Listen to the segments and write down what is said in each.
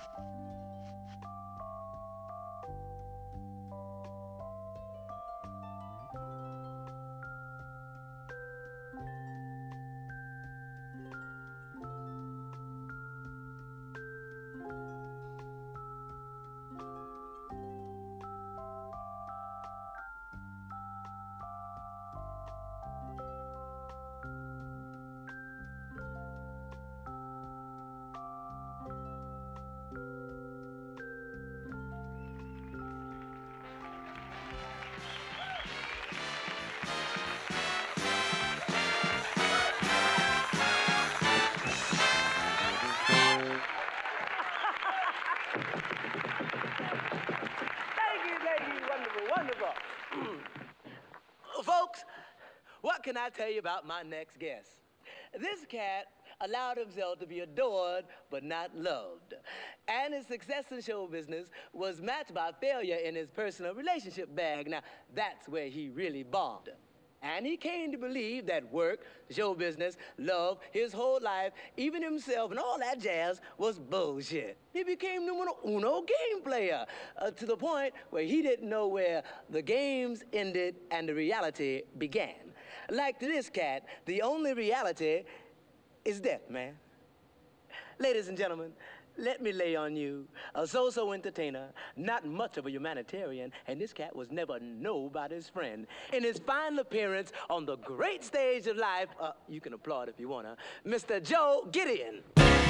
Folks, what can I tell you about my next guest? This cat allowed himself to be adored but not loved. And his success in show business was matched by failure in his personal relationship bag. Now, that's where he really bombed. And he came to believe that work, show business, love, his whole life, even himself and all that jazz was bullshit. He became numero uno game player to the point where he didn't know where the games ended and the reality began. Like to this cat, the only reality is death, man. Ladies and gentlemen, let me lay on you a so-so entertainer, not much of a humanitarian, and this cat was never nobody's friend. In his final appearance on the great stage of life, you can applaud if you wanna, Mr. Joe Gideon.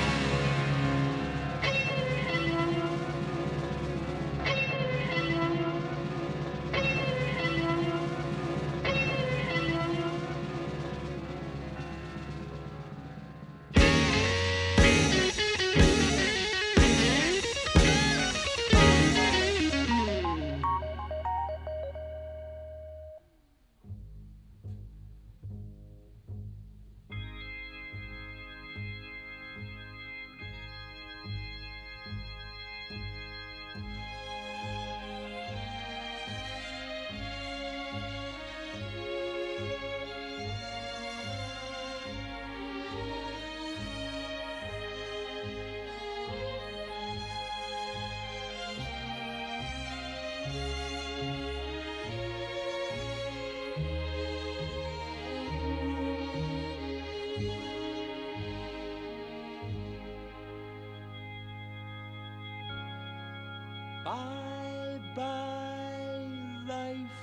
Bye-bye, life.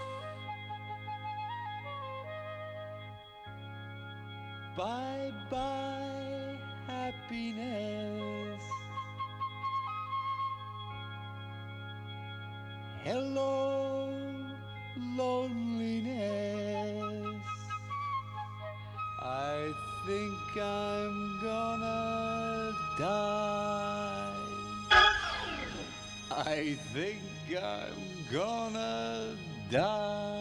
Bye-bye, happiness. Hello, loneliness. I think I'm gonna die. I think I'm gonna die.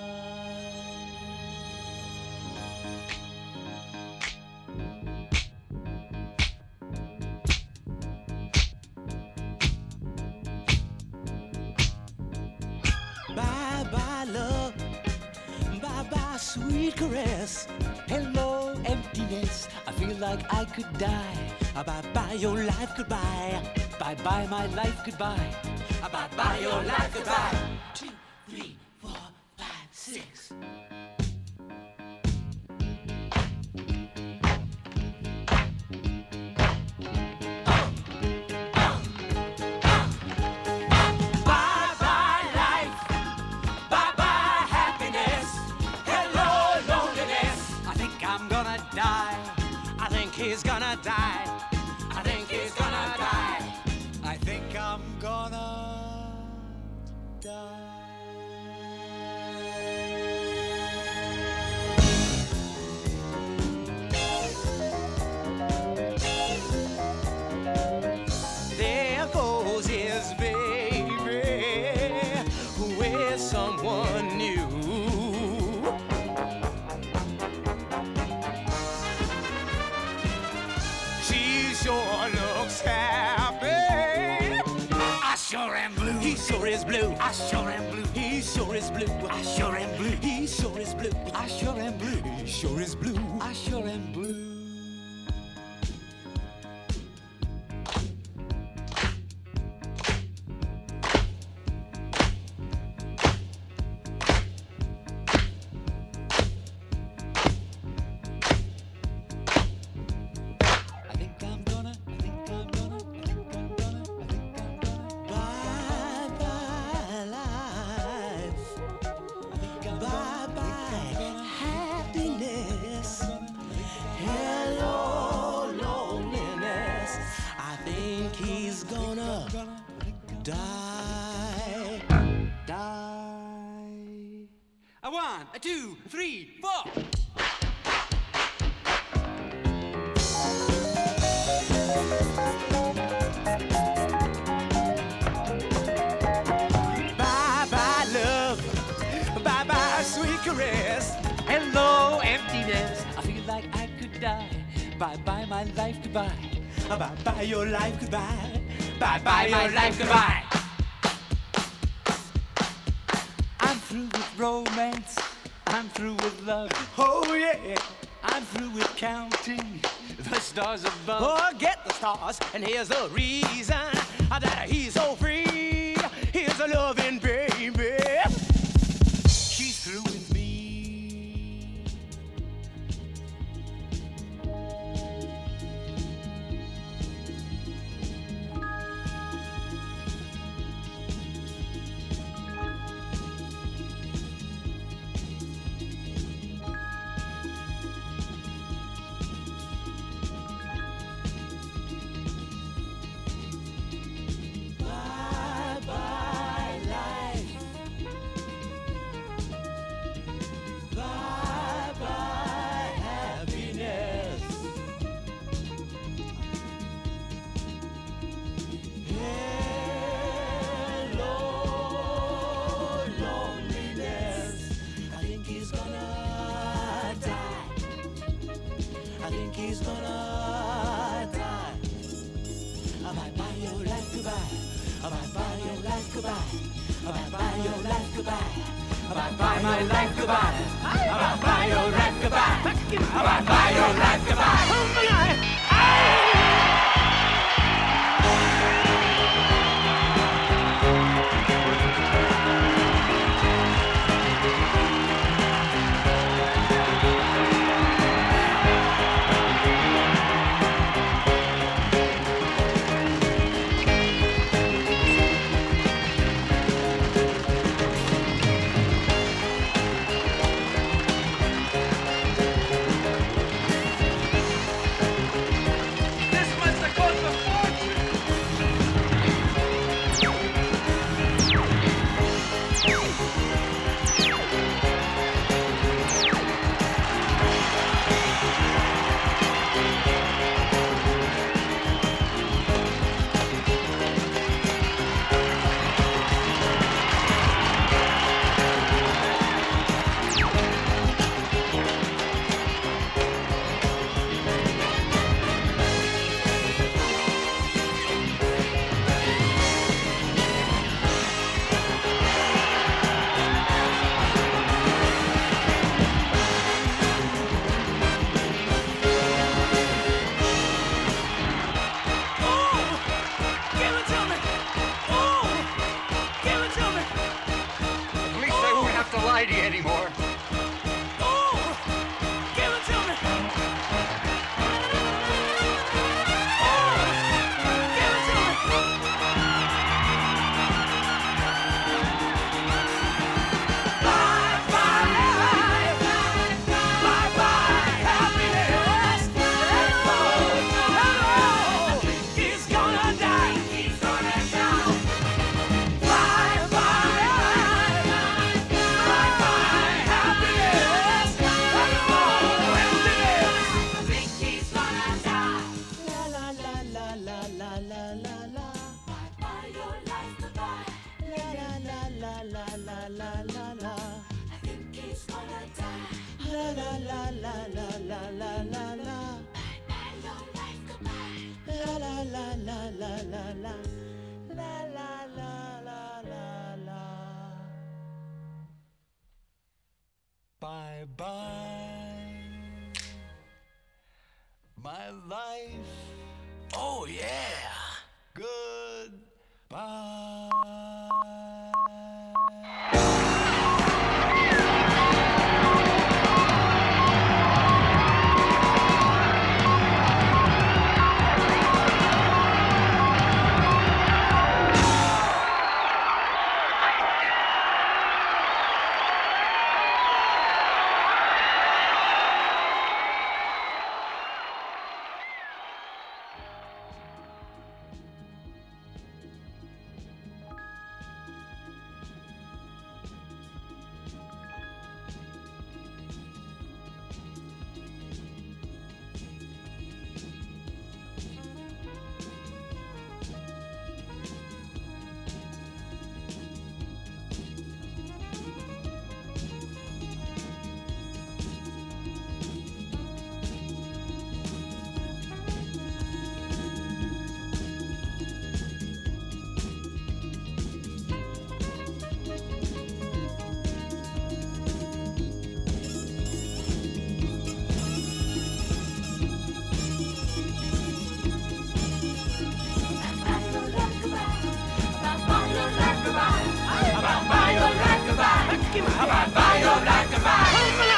Bye-bye, love. Bye-bye, sweet caress. Hello, emptiness. I feel like I could die. Bye-bye, your life, goodbye. Bye-bye, my life, goodbye. Bye-bye, your life, goodbye. 2, 3, 4, 5, 6. Bye-bye, life. Bye-bye, happiness. Hello, loneliness. I think I'm gonna die. I think he's gonna die. I think he's gonna die. I think I'm gonna die. There goes his baby with someone new. She sure looks happy. I sure am blue. He sure is blue. I sure am blue. He sure is blue. I sure am blue. He sure is blue. I sure am blue. He sure is blue. I sure am blue. 1, 2, 3, 4. Bye-bye, love. Bye-bye, sweet caress. Hello, emptiness. I feel like I could die. Bye-bye, my life, goodbye. Bye-bye, your life, goodbye. Bye-bye, my life, goodbye. I'm through with romance. I'm through with love. Oh, yeah. I'm through with counting the stars above. Forget the stars, and here's the reason that he's so free. Here's a loving baby. She's through with me. Bye-bye, my life, goodbye. Bye-bye, your life, goodbye. Bye-bye, your life, goodbye. Anymore. Bye-bye, my life. Oh, yeah. Goodbye. Bio rockabye.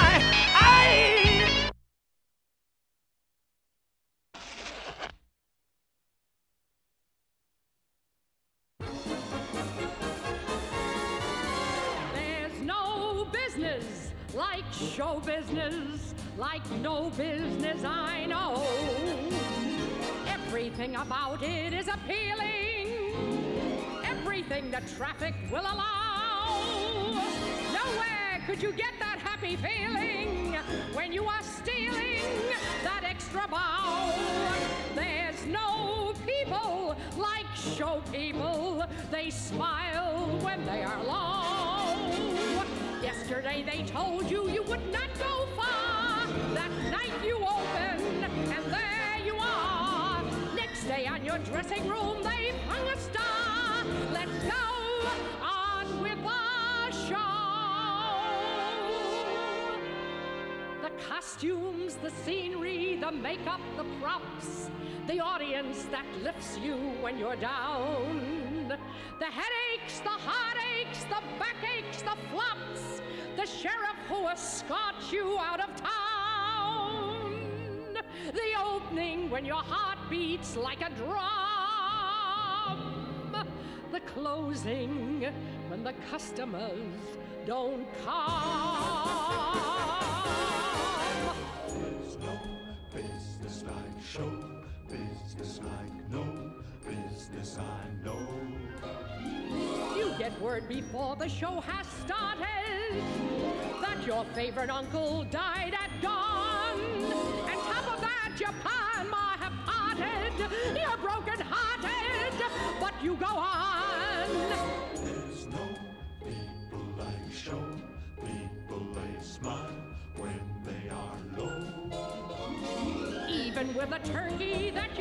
There's no business like show business, like no business I know. Everything about it is appealing, everything the traffic will allow. Nowhere could you get that happy feeling when you are stealing that extra bow. There's no people like show people, they smile when they are low. Yesterday they told you you would not go far, that night you open and there you are. Next day on your dressing room they've hung a star. Let's go on with the show. The costumes, the scenery, the makeup, the props, the audience that lifts you when you're down. The headaches, the heartaches, the backaches, the flops, the sheriff who escorts you out of town. The opening when your heart beats like a drum. The closing when the customers don't come. There's no business like show business like no business I know. You get word before the show has started that your favorite uncle died at dawn. And top of that, your pa and ma have parted. You're broken-hearted, but you go on. There's no people like show people, they smile when they are low. Even with a turkey that